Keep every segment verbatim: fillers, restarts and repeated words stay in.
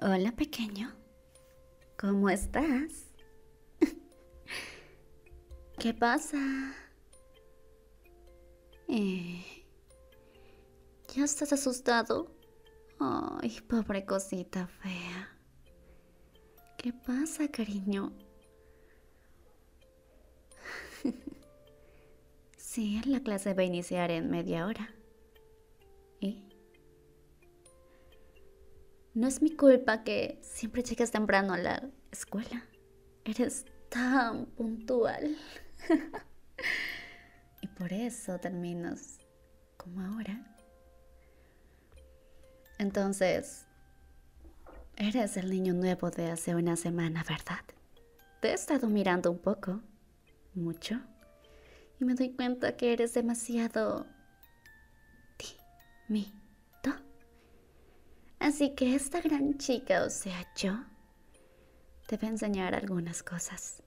Hola, pequeño. ¿Cómo estás? ¿Qué pasa? Eh, ¿Ya estás asustado? Ay, pobre cosita fea. ¿Qué pasa, cariño? Sí, la clase va a iniciar en media hora. ¿Y? No es mi culpa que siempre llegues temprano a la escuela. Eres tan puntual. Y por eso terminas como ahora. Entonces, eres el niño nuevo de hace una semana, ¿verdad? Te he estado mirando un poco, mucho, y me doy cuenta que eres demasiado tímido. Así que esta gran chica, o sea, yo, te voy a enseñar algunas cosas.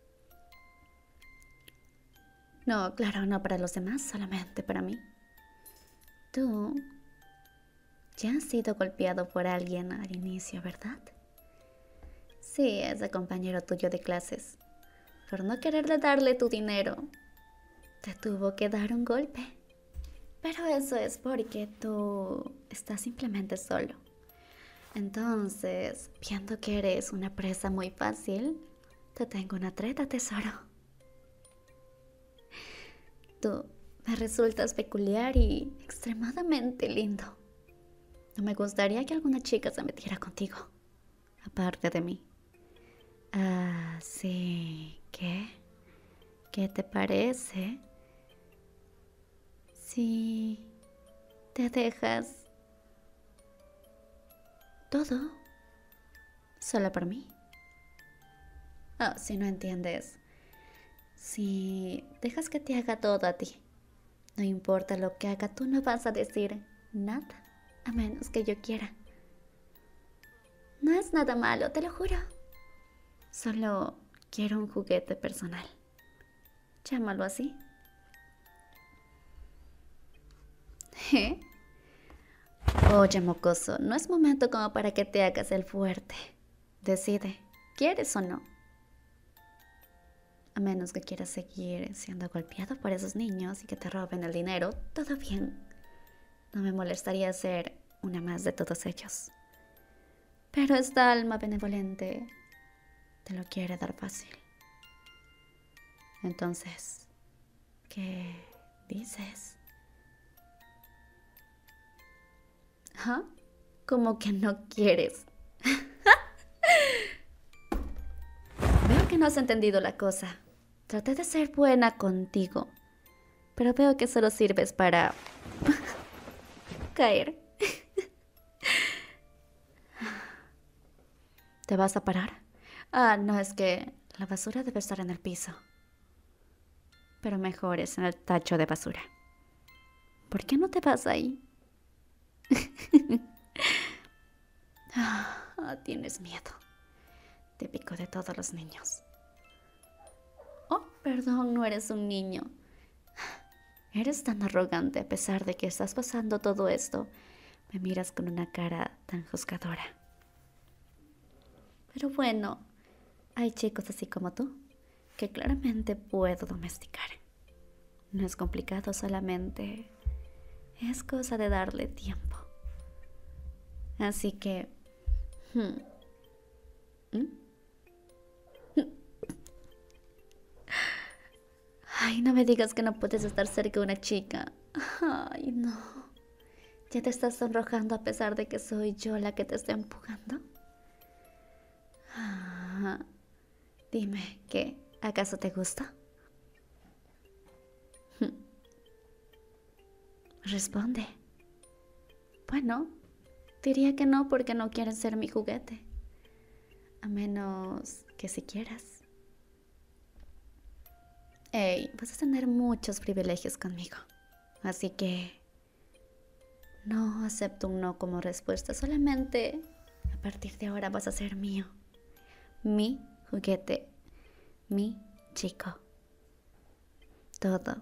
No, claro, no para los demás, solamente para mí. Tú ya has sido golpeado por alguien al inicio, ¿verdad? Sí, ese compañero tuyo de clases. Por no quererle darle tu dinero, te tuvo que dar un golpe. Pero eso es porque tú estás simplemente solo. Entonces, viendo que eres una presa muy fácil, te tengo una treta, tesoro. Tú me resultas peculiar y extremadamente lindo. No me gustaría que alguna chica se metiera contigo, aparte de mí. Ah, sí. ¿Qué? ¿Qué te parece si te dejas todo solo por mí? Ah, si no entiendes. Si dejas que te haga todo a ti, no importa lo que haga, tú no vas a decir nada, a menos que yo quiera. No es nada malo, te lo juro. Solo quiero un juguete personal. Llámalo así. ¿Eh? Oye, mocoso, no es momento como para que te hagas el fuerte. Decide, ¿quieres o no? A menos que quieras seguir siendo golpeado por esos niños y que te roben el dinero, todo bien. No me molestaría ser una más de todos ellos. Pero esta alma benevolente te lo quiere dar fácil. Entonces, ¿qué dices? ¿Ah? ¿Cómo que no quieres? Veo que no has entendido la cosa. Traté de ser buena contigo, pero veo que solo sirves para caer. ¿Te vas a parar? Ah, no, es que la basura debe estar en el piso. Pero mejor es en el tacho de basura. ¿Por qué no te vas ahí? Ah, tienes miedo. Típico de todos los niños. Oh, perdón, no eres un niño. Eres tan arrogante a pesar de que estás pasando todo esto. Me miras con una cara tan juzgadora. Pero bueno, hay chicos así como tú, que claramente puedo domesticar. No es complicado, solamente es cosa de darle tiempo. Así que... Hmm, ¿Mm? Ay, no me digas que no puedes estar cerca de una chica. Ay, no. ¿Ya te estás sonrojando a pesar de que soy yo la que te está empujando? Ah, dime, ¿qué? ¿Acaso te gusta? Responde. Bueno, diría que no porque no quieres ser mi juguete. A menos que si quieras. Hey, vas a tener muchos privilegios conmigo. Así que no acepto un no como respuesta. Solamente a partir de ahora vas a ser mío. Mi juguete. Mi chico. Todo.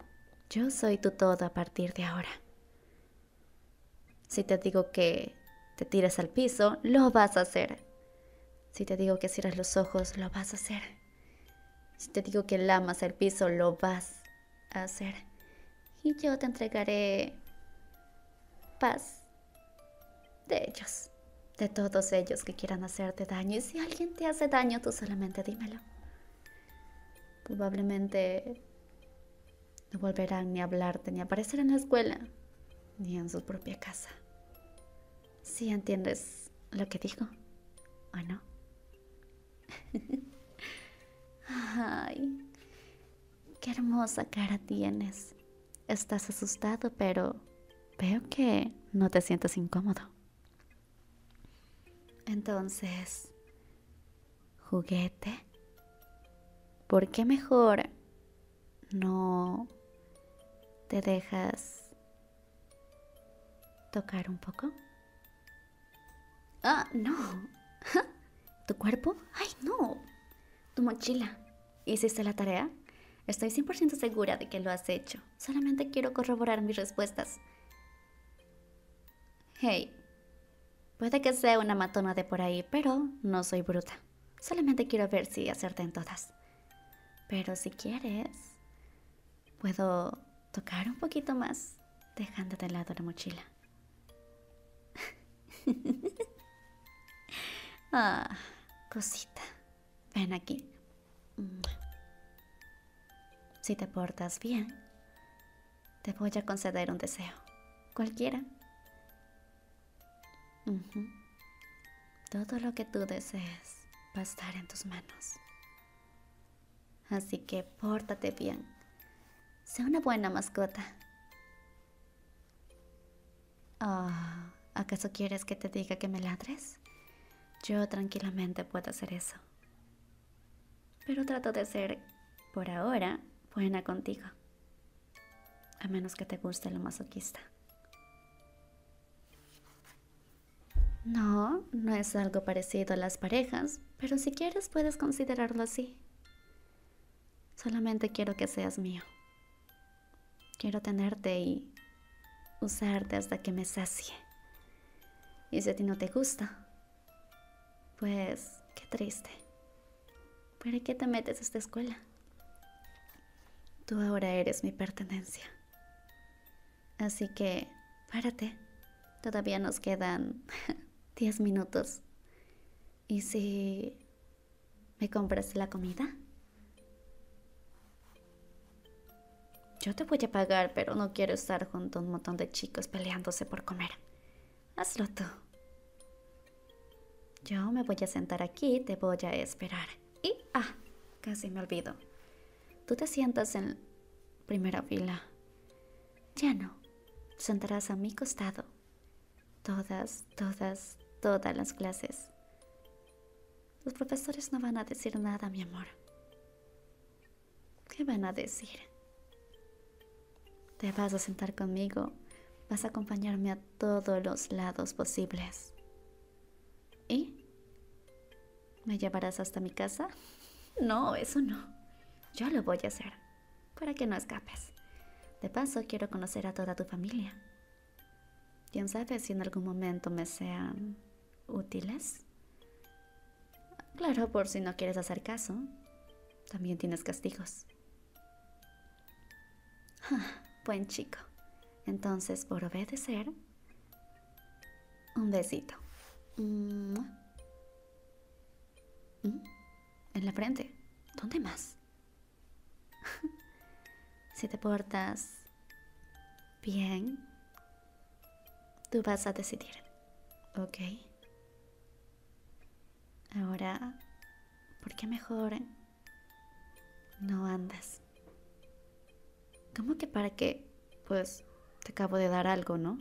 Yo soy tu todo a partir de ahora. Si te digo que te tires al piso, lo vas a hacer. Si te digo que cierres los ojos, lo vas a hacer. Si te digo que lamas el piso, lo vas a hacer. Y yo te entregaré paz de ellos, de todos ellos que quieran hacerte daño. Y si alguien te hace daño, tú solamente dímelo. Probablemente no volverán ni a hablarte, ni a aparecer en la escuela, ni en su propia casa. ¿Sí entiendes lo que digo? ¿O no? Ay, qué hermosa cara tienes. Estás asustado, pero veo que no te sientes incómodo. Entonces, juguete, ¿por qué mejor no te dejas tocar un poco? Ah, no. ¿Tu cuerpo? Ay, no. Tu mochila. ¿Hiciste la tarea? Estoy cien por ciento segura de que lo has hecho. Solamente quiero corroborar mis respuestas. Hey, puede que sea una matona de por ahí, pero no soy bruta. Solamente quiero ver si acerté en todas. Pero si quieres, puedo tocar un poquito más, dejando de lado la mochila. Ah, cosita. Ven aquí. Si te portas bien, te voy a conceder un deseo. Cualquiera. Uh-huh. Todo lo que tú desees va a estar en tus manos. Así que pórtate bien. Sé una buena mascota. Oh, ¿acaso quieres que te diga que me ladres? Yo tranquilamente puedo hacer eso. Pero trato de ser, por ahora, buena contigo. A menos que te guste lo masoquista. No, no es algo parecido a las parejas, pero si quieres puedes considerarlo así. Solamente quiero que seas mío. Quiero tenerte y usarte hasta que me sacie. Y si a ti no te gusta, pues qué triste. ¿Para qué te metes a esta escuela? Tú ahora eres mi pertenencia. Así que, párate. Todavía nos quedan diez minutos. ¿Y si me compras la comida? Yo te voy a pagar, pero no quiero estar junto a un montón de chicos peleándose por comer. Hazlo tú. Yo me voy a sentar aquí, te voy a esperar. Y, ah, casi me olvido. Tú te sientas en primera fila. Ya no. Sentarás a mi costado. Todas, todas, todas las clases. Los profesores no van a decir nada, mi amor. ¿Qué van a decir? Te vas a sentar conmigo. Vas a acompañarme a todos los lados posibles. ¿Y? ¿Me llevarás hasta mi casa? No, eso no. Yo lo voy a hacer. Para que no escapes. De paso, quiero conocer a toda tu familia. ¿Quién sabe si en algún momento me sean útiles? Claro, por si no quieres hacer caso. También tienes castigos. Ah, buen chico. Entonces, por obedecer, un besito. Mm. ¿Mm? En la frente. ¿Dónde más? Si te portas bien, tú vas a decidir. ¿Ok? Ahora, ¿por qué mejor no andas? ¿Cómo que para qué? Pues te acabo de dar algo, ¿no?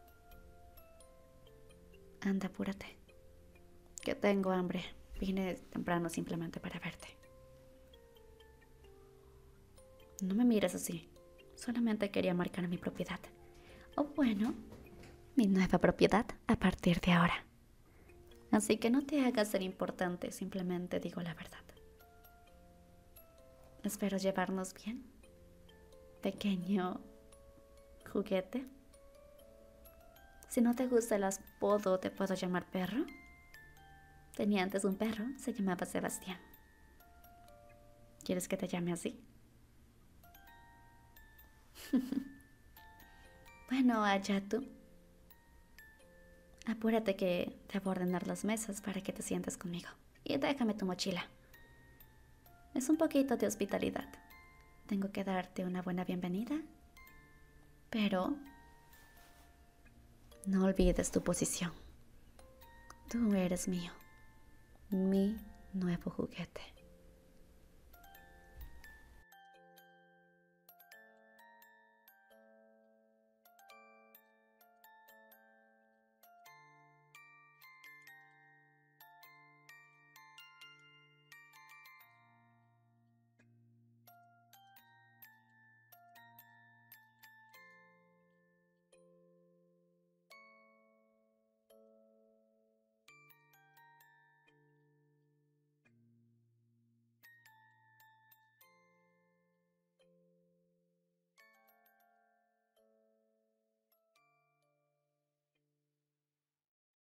Anda, apúrate. Que tengo hambre. Vine temprano simplemente para verte. No me mires así. Solamente quería marcar mi propiedad. O bueno, mi nueva propiedad a partir de ahora. Así que no te hagas ser importante, simplemente digo la verdad. Espero llevarnos bien. Pequeño juguete. Si no te gusta el apodo, ¿te puedo llamar perro? Tenía antes un perro, se llamaba Sebastián. ¿Quieres que te llame así? Bueno, allá tú. Apúrate que te voy a ordenar las mesas para que te sientes conmigo. Y déjame tu mochila. Es un poquito de hospitalidad. Tengo que darte una buena bienvenida. Pero no olvides tu posición. Tú eres mío. Mi nuevo juguete.